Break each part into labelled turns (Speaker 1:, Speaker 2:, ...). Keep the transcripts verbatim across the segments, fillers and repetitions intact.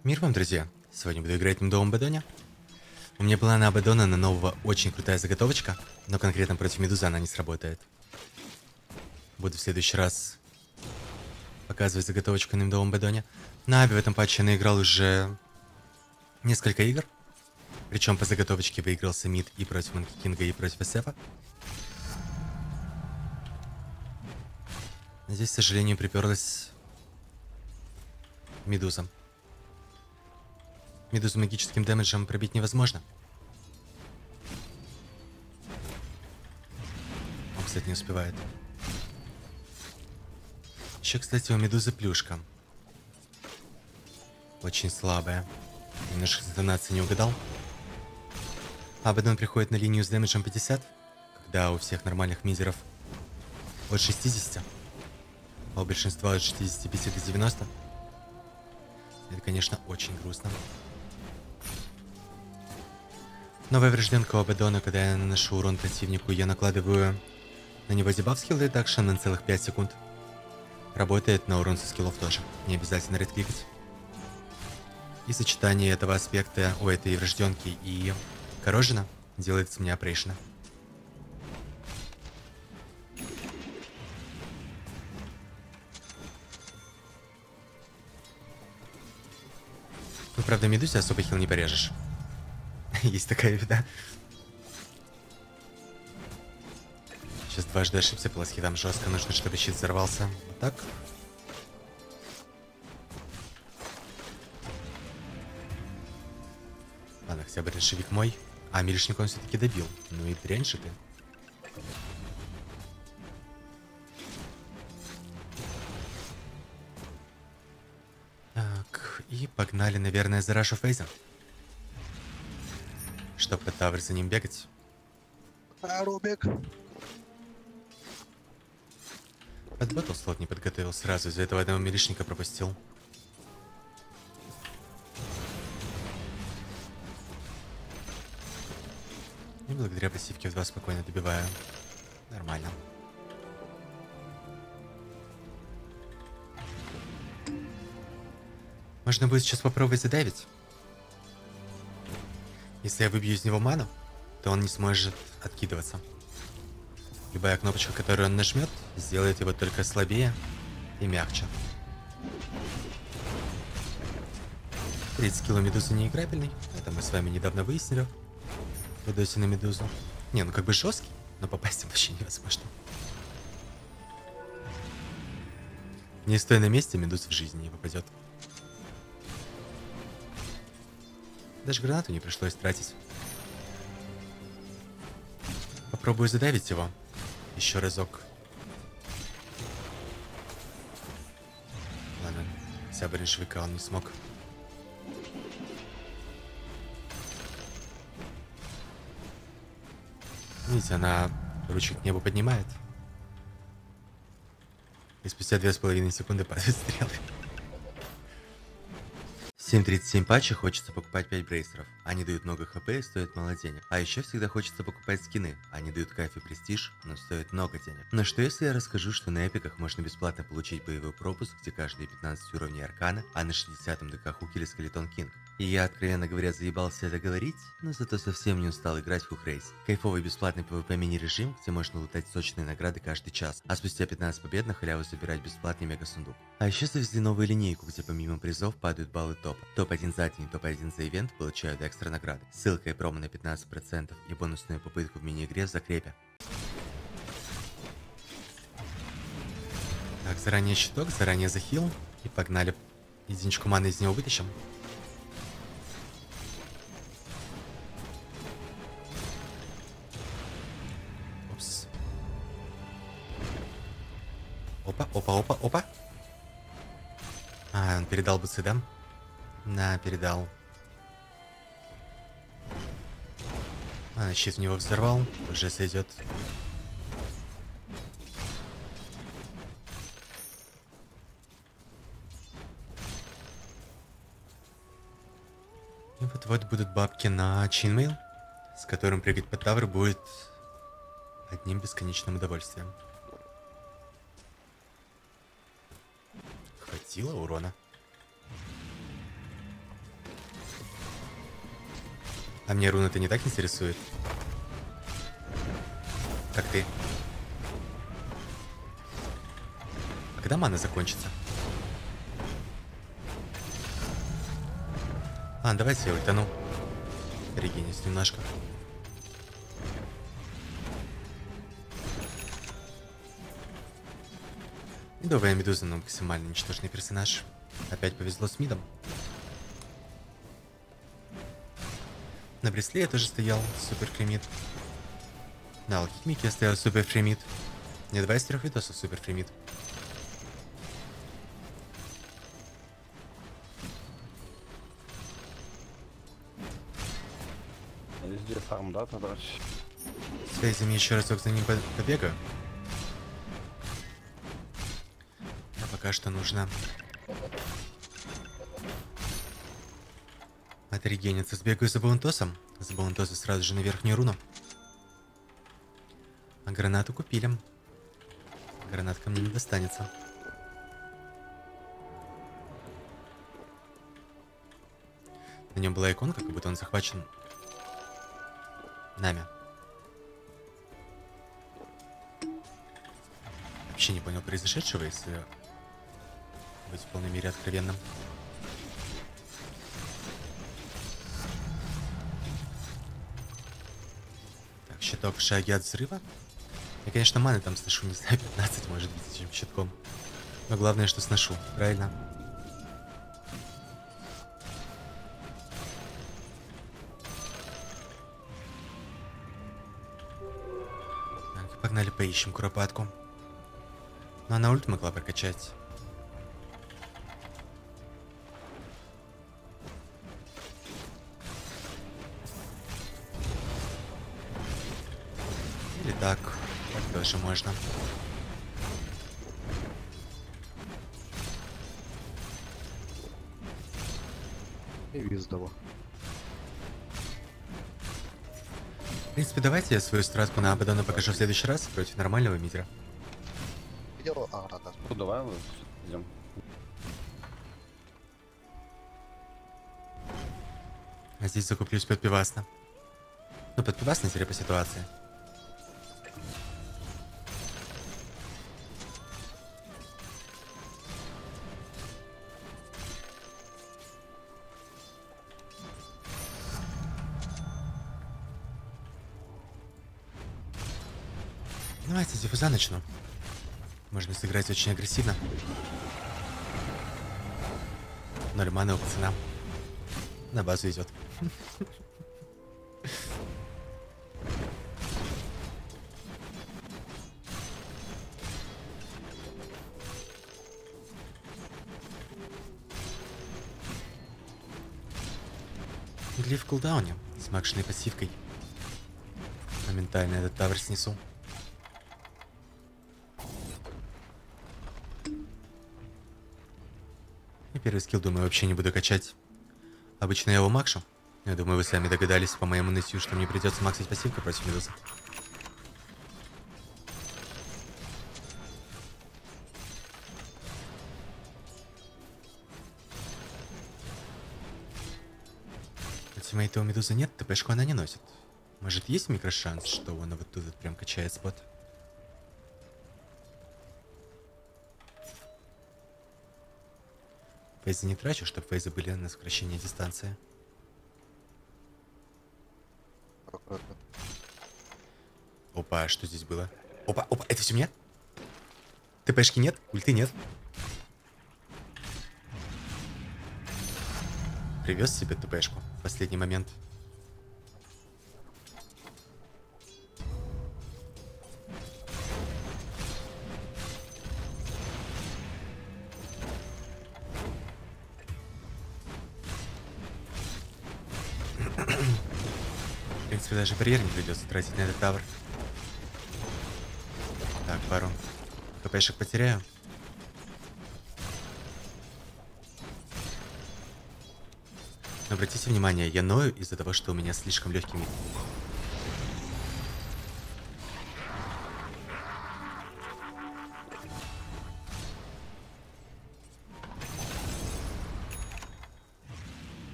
Speaker 1: Мир вам, друзья! Сегодня буду играть в Медовом Абаддоне. У меня была на Абаддона на нового очень крутая заготовочка, но конкретно против Медузы она не сработает. Буду в следующий раз показывать заготовочку на Медовом Абаддоне. На Аби в этом патче я наиграл уже несколько игр. Причем по заготовочке выигрался мид и против Манки Кинга, и против эсэфа. Здесь, к сожалению, приперлась Медуза. Медузу магическим дэмэджем пробить невозможно. Он, кстати, не успевает. Еще, кстати, у Медузы плюшка. Очень слабая. Немножко с интонацией не угадал. Абаддон приходит на линию с дэмэджем пятьдесят, когда у всех нормальных мизеров от шестидесяти, а у большинства от шестидесяти пяти до девяноста. Это, конечно, очень грустно. Новая врожденка у Абаддона, когда я наношу урон противнику, я накладываю на него дебаф скилл редакшн на целых пять секунд. Работает на урон со скиллов тоже. Не обязательно редкликать. И сочетание этого аспекта у этой врожденки и Коррожена делает с меня опрейшена. Ну, правда, Медузе особо хил не порежешь. Есть такая беда. Сейчас дважды ошибся, полоски там жестко. Нужно, чтобы щит взорвался. Вот так. Ладно, хотя бы реншевик мой. А, милишник он все-таки добил. Ну и дрянь же ты. Так, и погнали, наверное, за Рашу Фейза. Чтоб по тавр за ним бегать.
Speaker 2: А, Рубик.
Speaker 1: Под батл слот не подготовил сразу, из-за этого одного милишника пропустил. И благодаря пассивке в два спокойно добиваю. Нормально. Можно будет сейчас попробовать задавить. Если я выбью из него ману, то он не сможет откидываться. Любая кнопочка, которую он нажмет, сделает его только слабее и мягче. тридцать скилл у Медузы неиграбельный. Это мы с вами недавно выяснили. В видосе на Медузу. Не, ну как бы жесткий, но попасть вообще невозможно. Не стоя на месте, Медуза в жизни не попадет. Даже гранату не пришлось тратить. Попробую задавить его. Еще разок. Ладно, хотя бы реншевика он не смог. Видите, она ручек к небу поднимает. И спустя две с половиной секунды падают стрелы. семь тридцать семь патчей хочется покупать пять брейсеров. Они дают много хп и стоят мало денег. А еще всегда хочется покупать скины. Они дают кайф и престиж, но стоят много денег. Но что если я расскажу, что на эпиках можно бесплатно получить боевой пропуск, где каждые пятнадцать уровней аркана, а на шестидесятом ДК Хук или Скелетон Кинг? И я, откровенно говоря, заебался это говорить, но зато совсем не устал играть в Хук Рейс. Кайфовый бесплатный PvP мини-режим, где можно лутать сочные награды каждый час, а спустя пятнадцать побед на халяву забирать бесплатный мега-сундук. А еще завезли новую линейку, где помимо призов падают баллы топа. топ один за день, топ один за ивент получают экстра награды. Ссылка и промо на пятнадцать процентов и бонусную попытку в мини-игре в закрепе. Так, заранее щиток, заранее захил. И погнали. Единичку маны из него вытащим. Опс. Опа, опа, опа, опа. А, он передал бусы, да? На, передал. А, щит в него взорвал. Уже сойдет. И вот-вот будут бабки на Chainmail, с которым прыгать под тавр будет одним бесконечным удовольствием. Хватило урона. А мне руна-то не так интересует. Как ты. А когда мана закончится? А, давайте я ультану. Регенюсь немножко. Медовая медуза, но максимально ничтожный персонаж. Опять повезло с мидом. На Бресле я тоже стоял супер фримид. На Алхимике я стоял супер фримид. Не два из трех видосов супер фримид.
Speaker 3: Везде фарм, да, товарищ?
Speaker 1: Связями еще разок за ним побегаю. А пока что нужно отрегениться. Сбегаю за Баунтосом. За Баунтоса сразу же на верхнюю руну. А гранату купили. Гранатка мне не достанется. На нем была иконка, как будто он захвачен нами. Вообще не понял произошедшего, если быть в полной мере откровенным. Так, щиток в шаге от взрыва. Я, конечно, маны там сношу, не знаю, пятнадцать, может быть, с этим щитком. Но главное, что сношу, правильно? Так, погнали поищем куропатку. Но она ульт могла прокачать. Или так. Так тоже можно.
Speaker 2: И виздово.
Speaker 1: В принципе, давайте я свою стратку на Абадона покажу в следующий раз против нормального мидера.
Speaker 2: Видел? А, да, да.
Speaker 3: Ну давай, мы идем.
Speaker 1: А здесь закуплюсь под пивасно. Ну, под пивасно теперь по ситуации. Давайте с диффуза начну. Можно сыграть очень агрессивно. Ноль маны у пацана. На базу идет. Глиф в кулдауне с макшной пассивкой. Моментально этот тавр снесу. И первый скилл, думаю, вообще не буду качать. Обычно я его макшу. Я думаю, вы сами догадались по моему нытью, что мне придется максить пассивку против медузы. Ультимейта у медузы нет, ТПшку она не носит. Может, есть микрошанс, что он вот тут вот прям качает спот? Фейзы не трачу, чтобы фейзы были на сокращение дистанции.
Speaker 2: Аккуратно.
Speaker 1: Опа, что здесь было? Опа, опа, это все мне? ТПшки нет? Ульты нет? Привез себе ТПшку в последний момент. В принципе, даже барьер не придется тратить на этот тавр. Так, пару хпшек потеряю. Но обратите внимание, я ною из-за того, что у меня слишком легкий мид.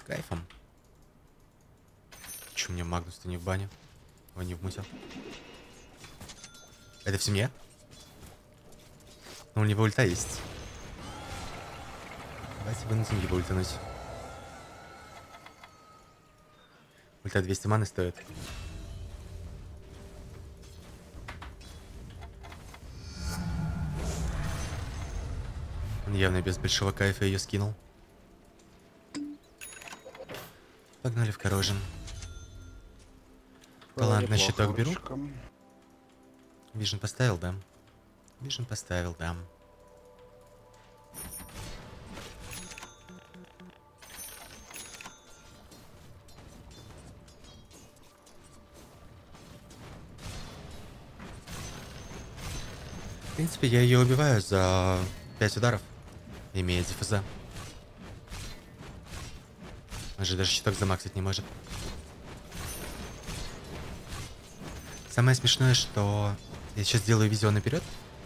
Speaker 1: кайфом. Чё, мне Магнус-то не в бане? О, не в муте. Это в семье? Но у него ульта есть. Давайте вынудим его ультануть. Ульта двести маны стоит. Он явно без большого кайфа ее скинул. Погнали в Корожин. Талант на щиток беру. Вижн поставил, да? Вижн поставил, да. В принципе, я ее убиваю за пять ударов, имея диффуза. Он же даже щиток замаксить не может. Самое смешное, что я сейчас делаю видео наперед.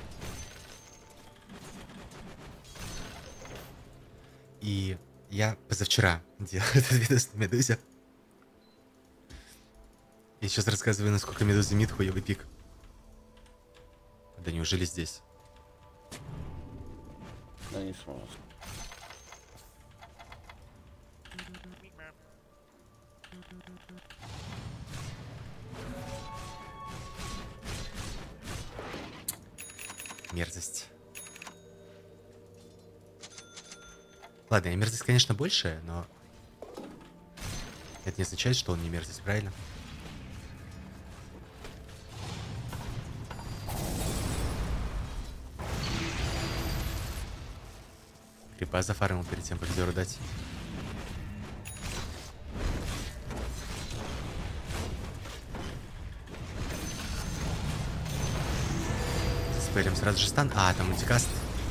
Speaker 1: И я позавчера делал этот видос на Медузе. Я сейчас рассказываю, насколько Медуза мид хуёвый пик. Да неужели здесь?
Speaker 3: Да не сможет.
Speaker 1: Мерзость. Ладно, и мерзость, конечно, большая, но это не означает, что он не мерзость, правильно? Крипа зафармил перед тем, как зеру дать. Спелим сразу же стан. А, там мультикаст.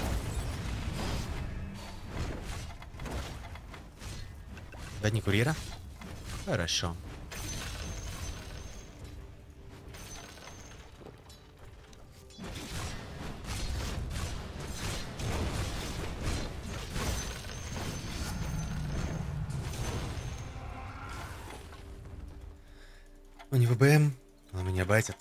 Speaker 1: Дать не курьера? Хорошо. У него БМ, он меня байтит.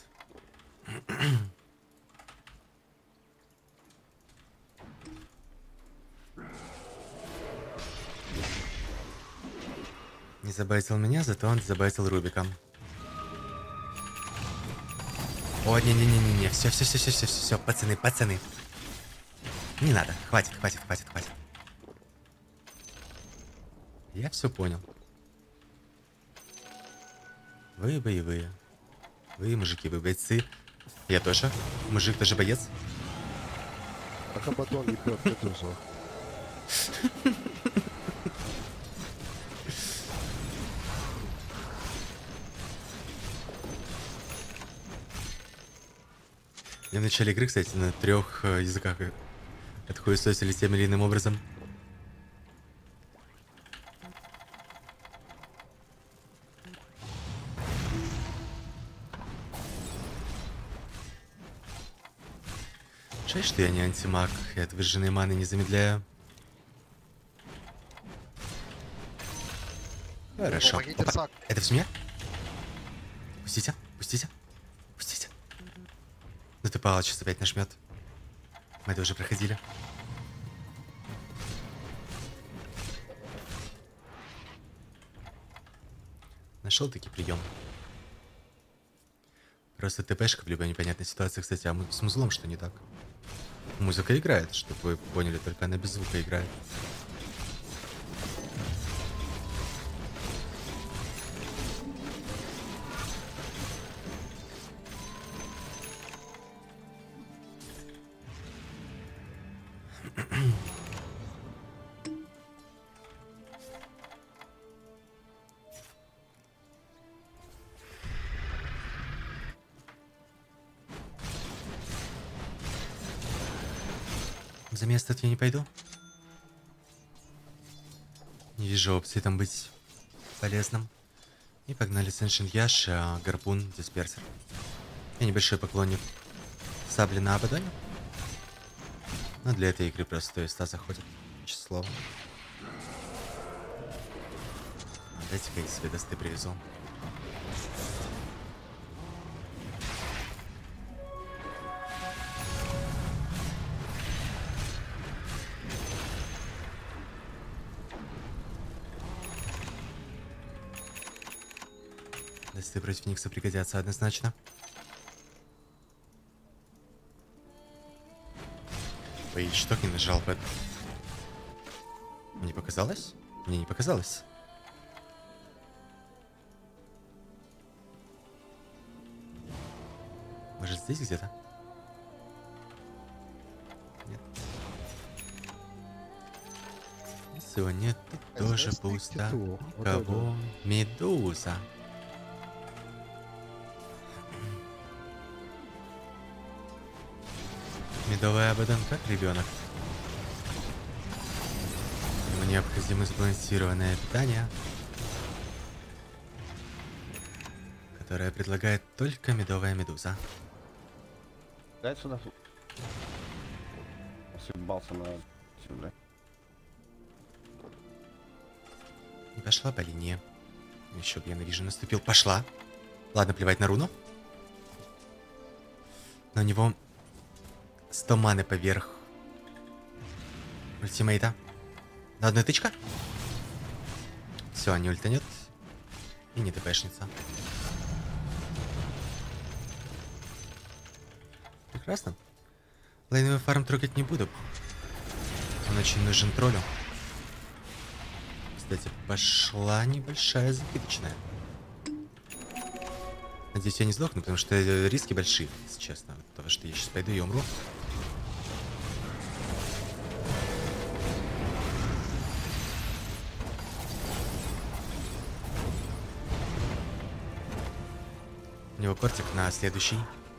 Speaker 1: Не забайтил меня, зато он забайтил Рубиком. О, не-не-не-не-не, все, все, все, все, все, все, пацаны, пацаны. Не надо, хватит, хватит, хватит, хватит. Я все понял. Вы боевые. Вы мужики, вы бойцы. Я тоже. Мужик тоже боец.
Speaker 2: А Кабатон ебет Медузу.
Speaker 1: Я в начале игры, кстати, на трех э, языках отхуесосили тем или иным образом. Жаль, что я не антимаг, я от выжженной маны не замедляю. Хорошо.
Speaker 2: Помогите,
Speaker 1: Опа.
Speaker 2: Сак.
Speaker 1: Это в семье? Пустите, пустите, пустите. Ну ты Павел сейчас опять нажмет. Мы это уже проходили. Нашел таки прием. Просто ТПшка в любой непонятной ситуации, кстати, а с музлом что не так? Музыка играет, чтобы вы поняли, только она без звука играет. За место я не пойду. Не вижу опции там быть полезным. И погнали Сеншин Яш, Гарпун, Дисперсер. Я небольшой поклонник сабли на Абадоне. Но для этой игры просто ста заходит. Число. Дайте-ка я себе досты привезу. Досты против Никса пригодятся однозначно. Ой, что не нажал, Пэт? Мне показалось? Мне не показалось. Может, здесь где-то? Нет. Сегодня тут тоже пусто. Кого? Медуза. Медовый Абадон как ребенок. Ему необходимо сбалансированное питание, которое предлагает только медовая медуза.
Speaker 3: Дай сюда. Съебался на сюда.
Speaker 1: Не пошла по линии. Еще бы я на вижу наступил. Пошла. Ладно, плевать на руну. Но у него сто маны поверх ультимейта. На одной тычка. Все, не ультанет. И не тпшница. Прекрасно. Лайновый фарм трогать не буду. Он очень нужен троллю. Кстати, пошла небольшая закидочная. Надеюсь, я не сдохну, потому что риски большие, если честно. Потому что я сейчас пойду и умру. У него кортик на следующий.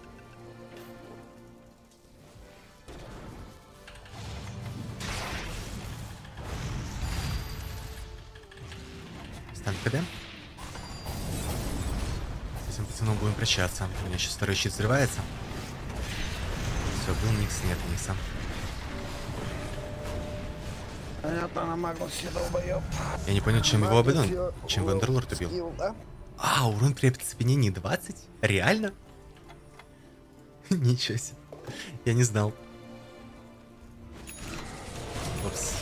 Speaker 1: Стан КД. С этим пацаном будем прощаться. У меня сейчас второй щит взрывается. Все, был Никс, нет Никса.
Speaker 3: Понятно, на Магнусе долбоёб.
Speaker 1: Я не понял, чем его Абадон, чем Вандерлорд убил. А, урон при оцепенении двадцать? Реально? Ничего себе. Я не знал. Опс.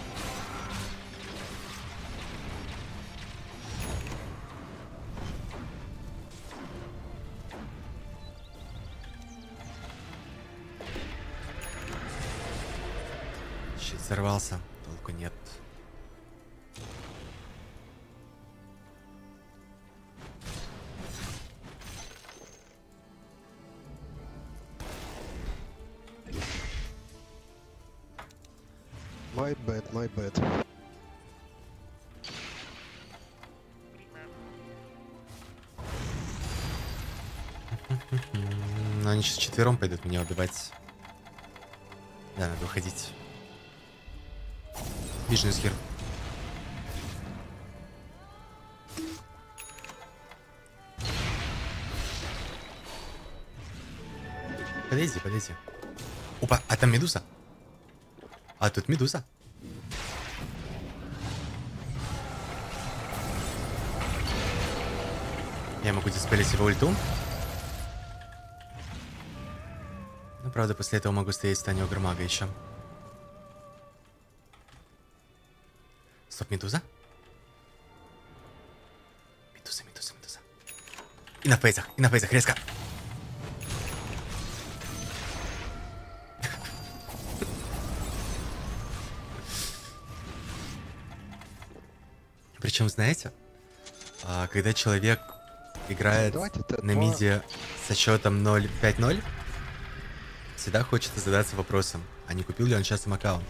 Speaker 1: Щит взорвался. Толку нет.
Speaker 2: My bad, my bad.
Speaker 1: Но они сейчас четвером пойдут меня убивать. Да, надо уходить. Бизнес хер. Подойди, подойди. Опа, а там медуза? А тут медуза. Я могу диспелить его ульту. Ну, правда, после этого могу стоять в стане Огрмага еще. Стоп, медуза. Медуза, медуза, медуза. И на фейзах, и на фейзах, резко. Причем, знаете, когда человек играет на миде со счетом ноль пять ноль, всегда хочется задаться вопросом, а не купил ли он сейчас им аккаунт.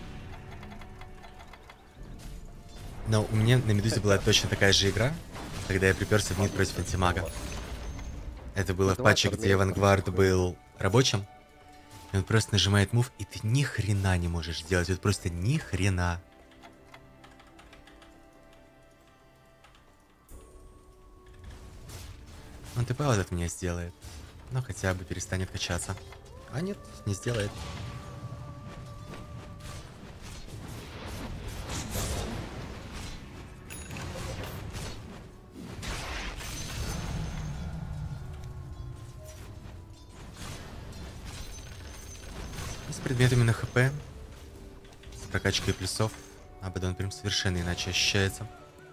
Speaker 1: Но у меня на медузе была точно такая же игра, когда я приперся в мид против антимага. Это было в патче, где Вангвард был рабочим. И он просто нажимает мув, и ты ни хрена не можешь сделать. Вот просто ни хрена. Он ТП вот от меня сделает. Но хотя бы перестанет качаться. А нет, не сделает. предметами на хп, с прокачкой плюсов, Абадон прям совершенно иначе ощущается.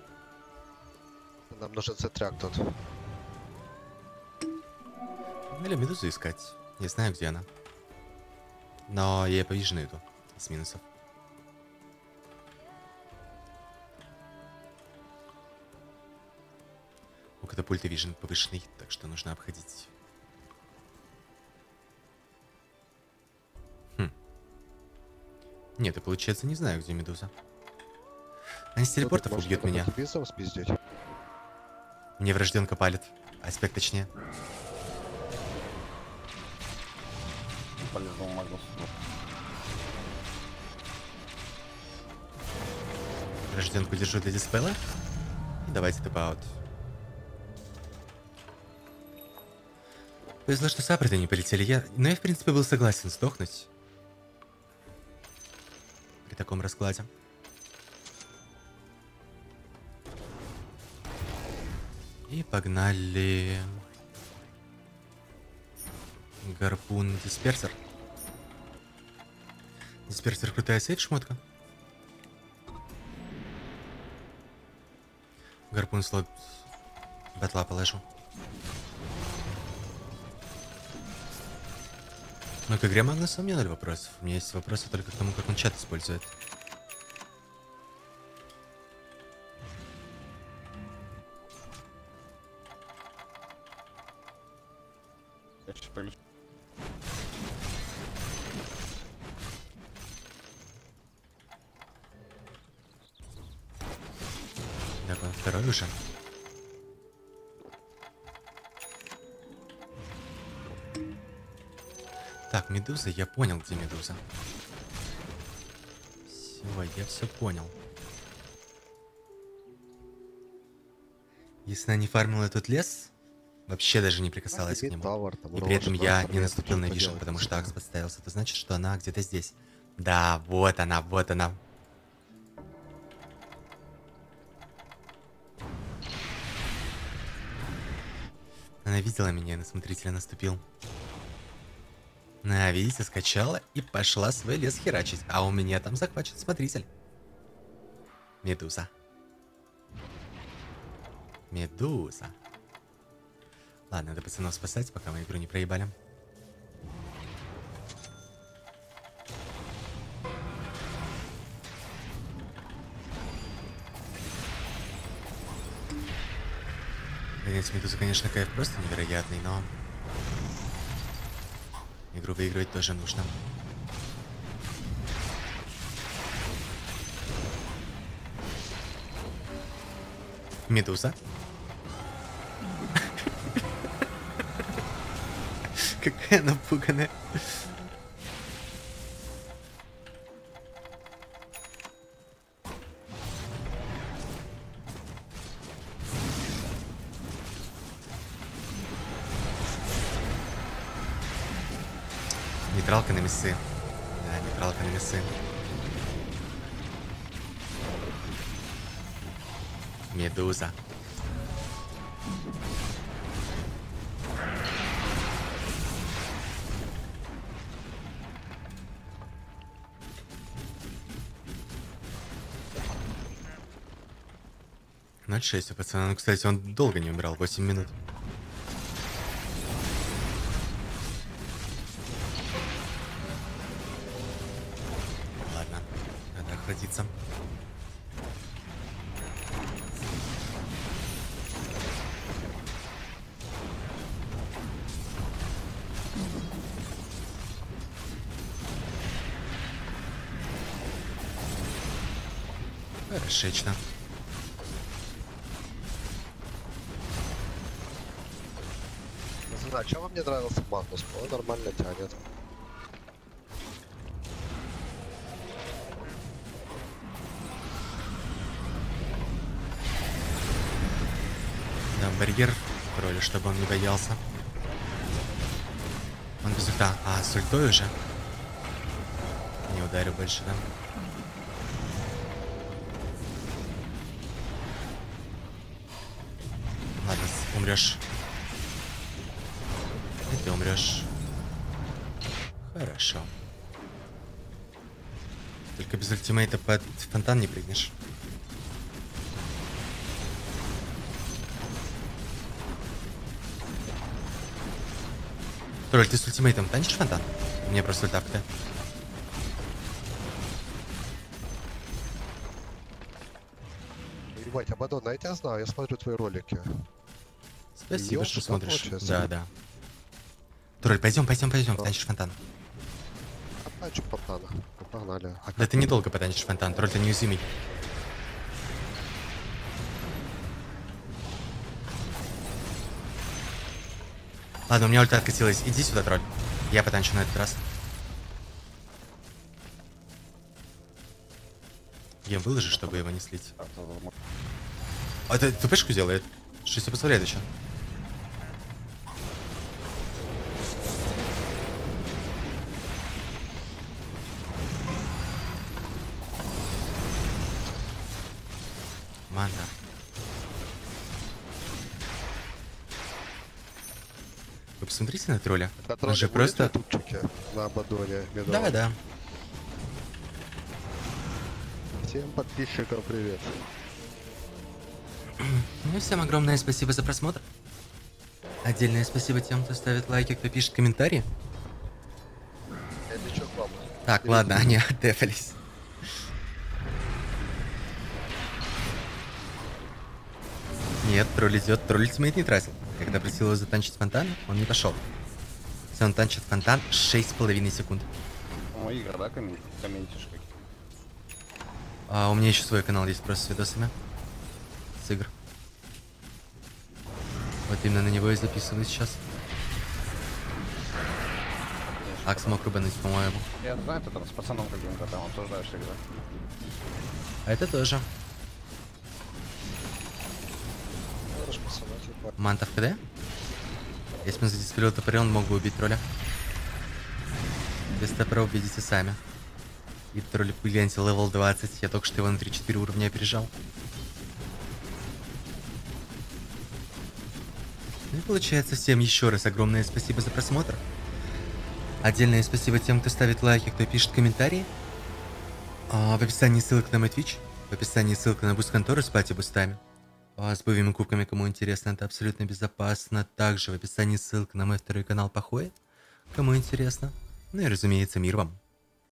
Speaker 2: Нам нужен цетряк тут.
Speaker 1: Или медузу искать. Не знаю, где она. Но я повижу иду из минусов. У катапульта вижен повышенный, так что нужно обходить. Хм. Нет, и получается не знаю, где медуза. Они с телепортов убьют меня.
Speaker 2: Спиздить.
Speaker 1: Мне врожденка палит. Аспект точнее.
Speaker 3: Полезал Магнус.
Speaker 1: Врожденку держу для диспела. И давайте тэп-аут. Повезло, что саппорты не полетели. Я... Но я, в принципе, был согласен сдохнуть. При таком раскладе. И погнали. Гарпун дисперсер. Дисперсер крутая сейф-шмотка. Гарпун слот батла положу. Но к игре Магнуса у меня ноль вопросов. У меня есть вопросы только к тому, как он чат использует.
Speaker 3: Я сейчас полечу.
Speaker 1: Так, он второй уже. Так, медуза, я понял, где медуза. Все, я все понял. Если она не фармила этот лес, вообще даже не прикасалась к нему.
Speaker 2: Тавер, там,
Speaker 1: И при этом
Speaker 2: Роуз,
Speaker 1: я
Speaker 2: просто
Speaker 1: не наступил на
Speaker 2: что-то
Speaker 1: вижен,
Speaker 2: делать
Speaker 1: потому
Speaker 2: не
Speaker 1: что
Speaker 2: знаю.
Speaker 1: Акс подставился. Это значит, что она где-то здесь. Да, вот она, вот она. Она видела меня, и на смотрителя наступил. На, видите, скачала и пошла свой лес херачить. А у меня там захвачен смотритель. Медуза. Медуза. Ладно, надо пацанов спасать, пока мы игру не проебали. Гонять медузу, конечно, кайф просто невероятный, но... Игру выигрывать тоже нужно. Медуза. Какая напуганная. Нейтралка на мясы. Да, нейтралка на мясы. Медуза. ноль шесть у пацана. Ну, кстати, он долго не умирал, восемь минут. Ладно, надо охладиться. Хорошечно.
Speaker 2: Не знаю, чем вам не нравился Магнус? Он нормально тянет.
Speaker 1: Да, барьер в роли, чтобы он не боялся. Он без ульта. А, с ультой уже? Не ударю больше, да? Ладно, умрешь. И ты умрешь. Хорошо. только без ультимейта под фонтан не прыгнешь. Тролль, ты с ультимейтом танчишь фонтан? Мне просто ультап-то.
Speaker 2: Ебать, Абадон, а я тебя знаю, я смотрю твои ролики.
Speaker 1: Спасибо,
Speaker 2: Ёж,
Speaker 1: что
Speaker 2: да,
Speaker 1: смотришь.
Speaker 2: получается?
Speaker 1: Да, да. Тролль, пойдем, пойдем, пойдем,
Speaker 2: Да.
Speaker 1: танчишь фонтан.
Speaker 2: Оттачу фонтана. Ну, погнали. А
Speaker 1: Да
Speaker 2: как
Speaker 1: ты недолго потанчишь фонтан, тролль, ты неуязвимый. Ладно, у меня ульта откатилась. Иди сюда, тролль. Я потанчу на этот раз. Я выложу, чтобы его не слить.
Speaker 3: Так, то, мо-
Speaker 1: А это ТПшку делает? Что себе позволяет еще? Мана. Вы посмотрите на тролля.
Speaker 2: На
Speaker 1: Он
Speaker 2: тролле
Speaker 1: же
Speaker 2: будет
Speaker 1: просто...
Speaker 2: ютубчики на Абадоне?
Speaker 1: Да, да.
Speaker 2: Всем подписчикам привет.
Speaker 1: Ну и всем огромное спасибо за просмотр. Отдельное спасибо тем, кто ставит лайки, кто пишет комментарии.
Speaker 2: Это что к вам?
Speaker 1: Так, ладно, они отдефались. Нет, тролль идет, тролль ультимейт не тратил. Когда просил его затанчить фонтан, он не пошел. Если он танчит фонтан шесть с половиной секунд.
Speaker 3: Ну, игр, да, коммен- комментишь какие?
Speaker 1: А у меня еще свой канал есть просто с видосами. С игр. Вот именно на него и записываю сейчас. Акс мог рубануть, по-моему.
Speaker 3: Я знаю, ты там с пацаном каким-то там обсуждаешь игры.
Speaker 1: А это тоже.
Speaker 2: Хорош, пацаны, типа.
Speaker 1: Манта в КД? Если бы он задиспелил топоре, он мог бы убить тролля. Без топора убедите сами. И тролль гляньте, левел двадцать. Я только что его на три-четыре уровня опережал. Ну и получается, всем еще раз огромное спасибо за просмотр. Отдельное спасибо тем, кто ставит лайки, кто пишет комментарии. А, в описании ссылка на мой Twitch. В описании ссылка на буст-контору с пати-бустами. А, с боевыми кубками, кому интересно, это абсолютно безопасно. Также в описании ссылка на мой второй канал Пахуэ, кому интересно. Ну и разумеется, мир вам.